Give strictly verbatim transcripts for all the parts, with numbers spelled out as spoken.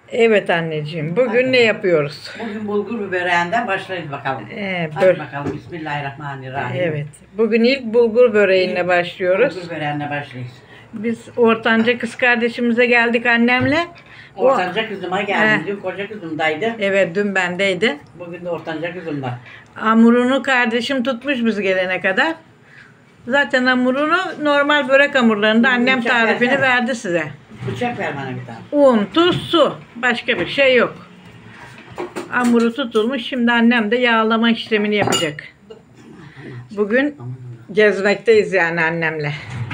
Evet anneciğim, bugün Hadi. ne yapıyoruz? Bugün bulgur böreğinden başlayız bakalım. Ee, Hadi bö- bakalım. Bismillahirrahmanirrahim. evet, bugün ilk bulgur böreğine İlk başlıyoruz. Bulgur böreğine başlayız. Biz ortanca kız kardeşimize geldik annemle. O- Ortanca kızıma geldim. He. Dün koca kızımdaydı. Evet, dün bendeydi. Bugün de ortanca kızımda. Hamurunu kardeşim tutmuş biz gelene kadar. Zaten hamurunu normal börek hamurlarında annem Bıçak tarifini versene. verdi size. Bıçak ver bana bir tane. Un, tuz, su. Başka bir şey yok. Hamuru tutulmuş. Şimdi annem de yağlama işlemini yapacak. Bugün gezmekteyiz yani annemle.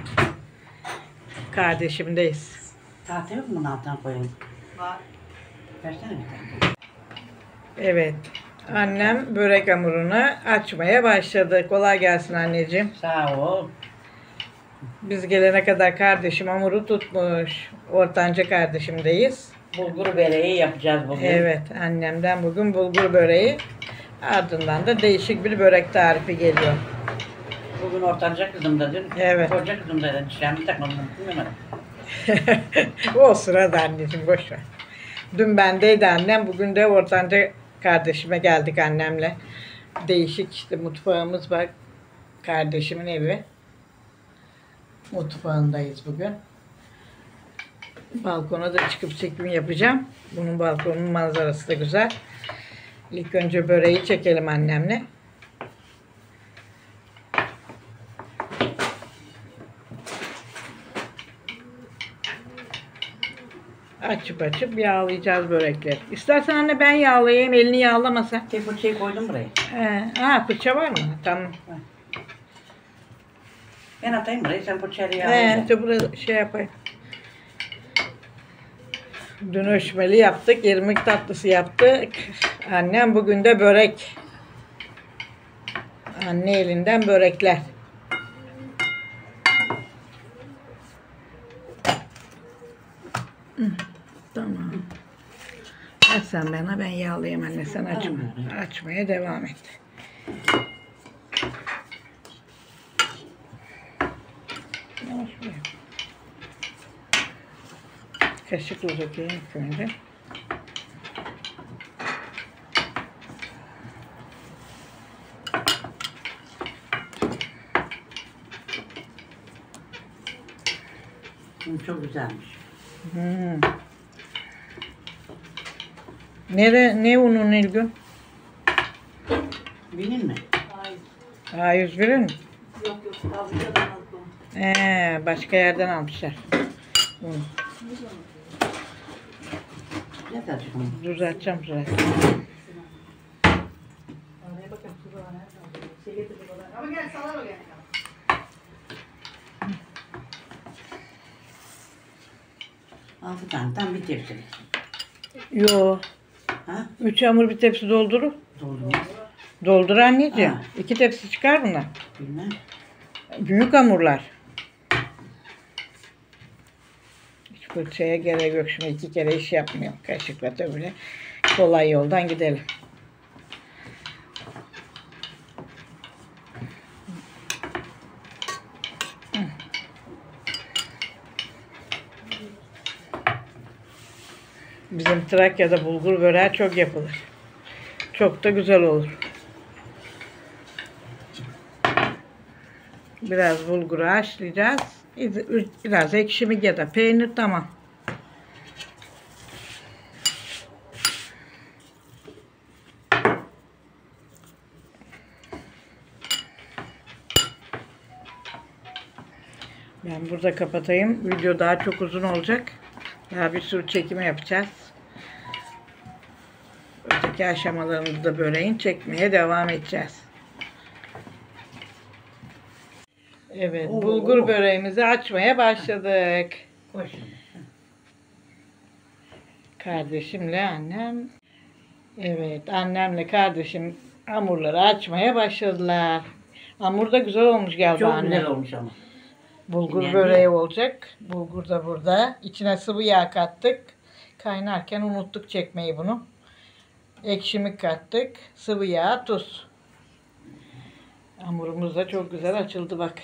Kardeşimdeyiz. Tahta yok mu bunun altına koyalım? Var. Versene bir tane. Evet. Annem börek hamurunu açmaya başladı. Kolay gelsin anneciğim. Sağ ol. Biz gelene kadar kardeşim hamuru tutmuş. Ortanca kardeşimdeyiz. Bulgur böreği yapacağız bugün. Evet, annemden bugün bulgur böreği. Ardından da değişik bir börek tarifi geliyor. Bugün ortanca kızımda dün. Evet. Koca kızımdaydı. Dişlerimi takmadım. Bilmiyorum. O sırada anneciğim boş ver. Dün bendeydi annem, bugün de ortanca kardeşime geldik annemle. Değişik işte mutfağımız var. Kardeşimin evi. Mutfağındayız bugün. Balkona da çıkıp çekim yapacağım. Bunun balkonun manzarası da güzel. İlk önce böreği çekelim annemle. Açıp açıp yağlayacağız börekleri. İstersen anne ben yağlayayım, elini yağlamasa. Tek fırçayı koydum buraya. Ee, ha fırça var mı? Tamam. Ben atayım burayı. Sen fırçayla Ee, yağla. işte burada şey yapayım. Dün ölçmeli yaptık, irmik tatlısı yaptık. Annem bugün de börek. Anne elinden börekler. Hı, tamam. Aç sen bana, ben yağlayayım anne. Sen açma. Açmaya devam et. Yavaş buraya. Kaşıkla dökeyim ilk önce. Hı, çok güzelmiş. Hmm. Nere, ne unu Nilgün? Bilin mi? A yüz birin mi? Yok yok, fabrikadan aldım. Ee, başka yerden almışlar. Bunu Ne kadar çıkmış? düzelteceğim zaten. Oraya bakın, şurada var, nerede? Şey getirecek olan. Ama gel, salar o gel. Altı tane tam bir tepsi. Yo. Ha? Üç hamur bir tepsi doldurur. Doldurmaz. Doldur anneciğim. Ha. İki tepsi çıkar bunlar. Bilmem. Büyük hamurlar. Hiç fırçaya gerek yok. Şimdi iki kere iş yapmıyor. Kaşıkla da böyle kolay yoldan gidelim. Bizim Trakya'da bulgur böreği çok yapılır. Çok da güzel olur. Biraz bulguru haşlayacağız. Biraz ekşimik ya da peynir tamam. Ben burada kapatayım. Video daha çok uzun olacak. Daha bir sürü çekimi yapacağız. Öteki aşamalarını da böreğin çekmeye devam edeceğiz. Evet, Oo. bulgur böreğimizi açmaya başladık. Koy şimdi. Kardeşimle annem. Evet, annemle kardeşim hamurları açmaya başladılar. Hamur da güzel olmuş galiba Çok anne. güzel olmuş ama. Bulgur Yani- böreği olacak. Bulgur da burada. İçine sıvı yağ kattık. Kaynarken unuttuk çekmeyi bunu. Ekşimik kattık. Sıvı yağ, tuz. Hamurumuz da çok güzel açıldı bak.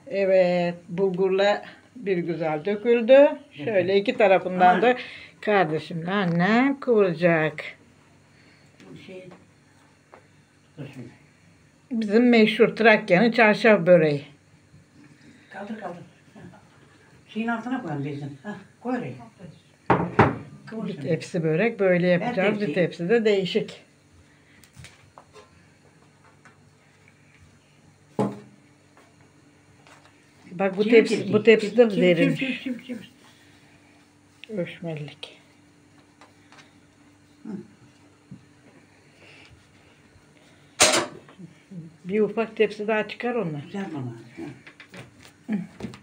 Evet, bulgurla bir güzel döküldü. Şöyle iki tarafından da kardeşimle annem kıvıracak. Bu şey... Dur şimdi. Bizim meşhur Trakya'nın çarşaf böreği. Kaldır kaldır. Şeyin altına koyalım bezin. Hah, koy oraya. Kıvır Bir şimdi. tepsi börek böyle yapacağız. Bir tepsiyi. tepsi de değişik. Bak bu Çevir, tepsi çevir, bu tepsi de çevir, çevir, verilmiş. çevir, çevir, çevir. Öşmellik. Bir ufak tepsi daha çıkar onlar. Güzel bana. Hı.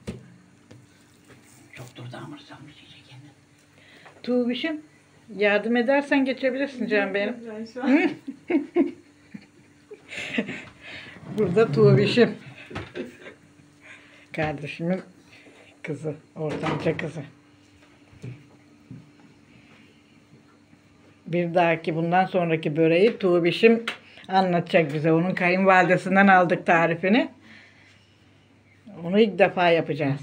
Çok dur damırsam bir şey kendine. Tuğbişim yardım edersen geçebilirsin canım benim. Ben şu an Burada Tuğbişim. Kardeşimin kızı. Ortanca kızı. Bir dahaki bundan sonraki böreği Tuğbişim anlatacak bize. Onun kayınvalidesinden aldık tarifini. Onu ilk defa yapacağız.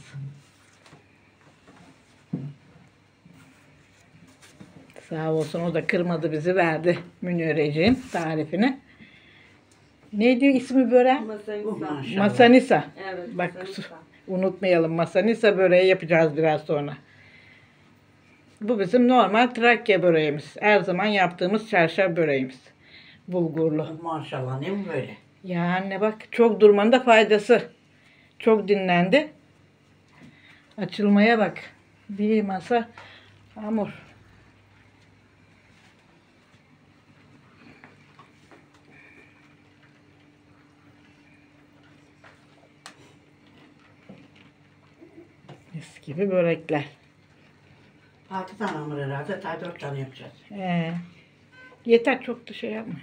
Sağ olsun o da kırmadı bizi verdi Münireciğim tarifini. Neydi ismi böreğin? Oh, maşallah. Masanisa. evet. Bak Masanisa. unutmayalım masanisa böreği yapacağız biraz sonra. Bu bizim normal Trakya böreğimiz. Her zaman yaptığımız çarşaf böreğimiz. Bulgurlu. Maşallah ne bu böyle? Ya anne bak çok durmanın da faydası. Çok dinlendi. Açılmaya bak. Bir masa hamur. Mis gibi börekler. Altı tane hamur herhalde. Daha dört tane yapacağız. Ee, yeter çok da şey yapma.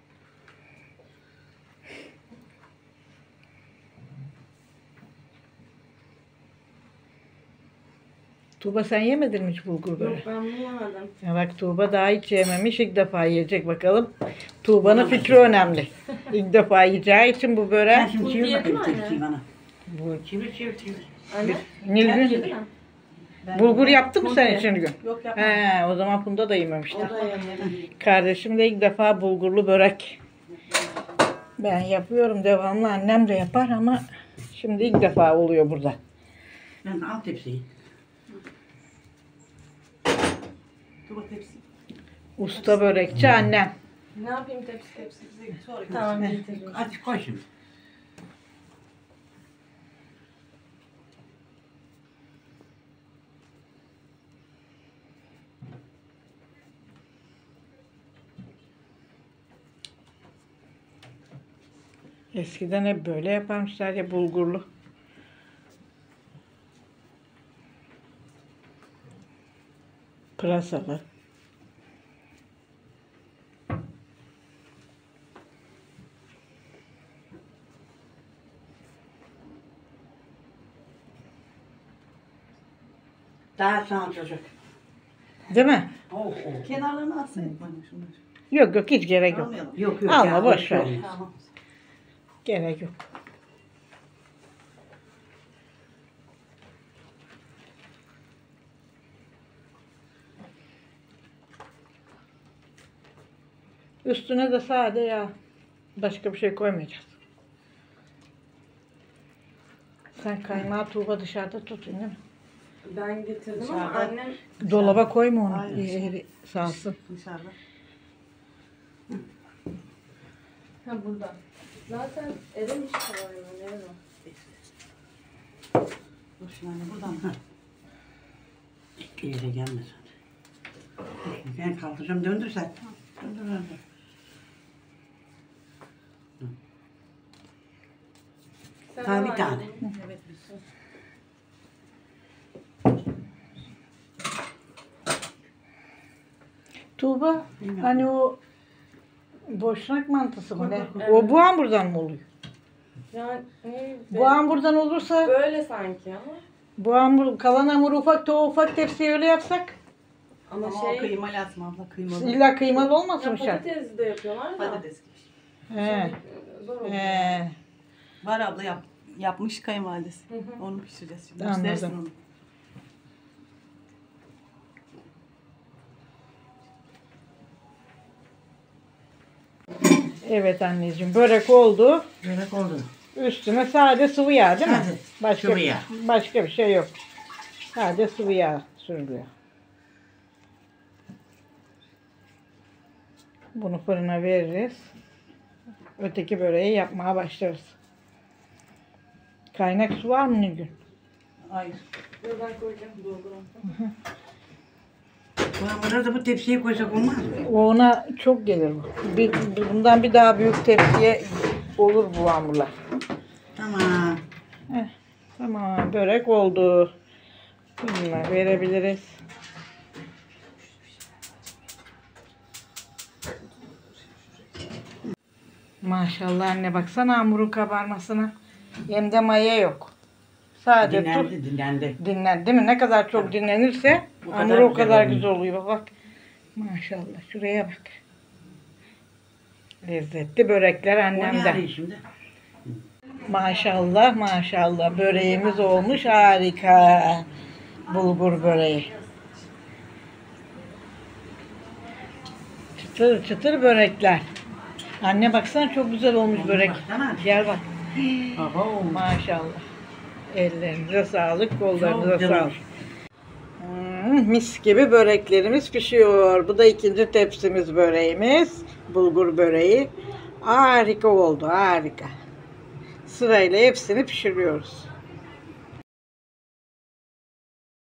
Tuğba sen yemedin mi hiç bulgur böreği? Yok ben bunu yemedim. Ya bak Tuğba daha hiç yememiş. İlk defa yiyecek bakalım. Tuğba'nın fikri önemli. İlk defa yiyeceği için bu Sen böreği. şimdi Bu çevir yedi bakayım mi anne? tepsiyi bana. Bu, Çevir çevir çevir. Anne. Nilgün, Yedi mi? bulgur yaptı mı sen Komple. için gün? Yok yapma. He, o zaman Funda da yememişti. O da yemedim. Kardeşim de ilk defa bulgurlu börek. Ben yapıyorum devamlı. Annem de yapar ama şimdi ilk defa oluyor burada. Ben al tepsiyi. Dur bak tepsi. Usta börekçi annem. Ne yapayım tepsi tepsi bize sonra. Tamam getiririm. Hadi koy şimdi. Eskiden hep böyle yaparmışlar ya bulgurlu. Pırasalı. Daha sağ çocuk. Değil mi? Oh, oh. Kenarlarını alsaydık bana şunları. Yok yok hiç gerek yok. Almayalım. Yok yok. Alma, ya, boş ver. olmaz. Tamam. Gerek yok. Üstüne de sade yağ. Başka bir şey koymayacağız. Sen kaymağı Tuğba dışarıda tutun değil mi? Ben getirdim Dışarıda. ama annem Dolaba koyma onu. Hayır. Yeri sağsın. dışarıda. Ha burada. Zaten erimiş kavarıyor. Nerede o? Dur şimdi anne buradan. Ha. İleriye gelmesin. Ben kaldıracağım. Döndür sen. Döndür döndür. Sen Tane al bir tane. anne. Evet. Tuğba Bilmiyorum. hani o boşnak mantısı mı ne? Evet. O bu hamburdan mı oluyor? Yani ne? Bu hamburdan olursa Böyle sanki ama. bu hamur kalan hamuru ufak da o ufak tepsiye öyle yapsak Ama, Ama şey. o kıymalı atma abla kıymalı. illa kıymalı Ya olmasın mı şart? patatesli de yapıyorlar da. Patates. He. Zor oluyor. He. Var abla yap. yapmış kayınvalidesi. Hı hı. Onu pişireceğiz şimdi. Anladım. Göstersin onu. Evet anneciğim, börek oldu. Börek oldu. Üstüne sade sıvı yağ değil mi? Sade Başka, sıvı yağ. Başka bir şey yok. Sade sıvı yağ sürülüyor. Bunu fırına veririz. Öteki böreği yapmaya başlarız. Kaynak su var mı Nilgün? Hayır. Dur ben koyacağım. Dolduran. Buna da bu tepsiye koysak olmaz mı? O ona çok gelir bu. Bir, bundan bir daha büyük tepsiye olur bu hamurlar. Tamam. Heh, tamam, börek oldu. Bununla verebiliriz. Maşallah anne, baksana hamurun kabarmasına. Hem de maya yok. Sadece tut. Dinlendi, dinlendi. Dinlen, değil mi? Ne kadar çok dinlenirse O kadar hamur o güzel kadar oluyor. güzel oluyor. Bak. Maşallah. Şuraya bak. Lezzetli börekler O ne annemden. arıyor şimdi? Maşallah maşallah. Böreğimiz olmuş harika. Bulgur böreği. Çıtır çıtır börekler. Anne baksana, çok güzel olmuş börek. Baksana. Gel bak. Oho. Maşallah. Ellerinize sağlık, kollarınıza Çok güzel sağlık. olmuş. Hmm, mis gibi böreklerimiz pişiyor. Bu da ikinci tepsimiz böreğimiz. Bulgur böreği. Harika oldu, harika. Sırayla hepsini pişiriyoruz.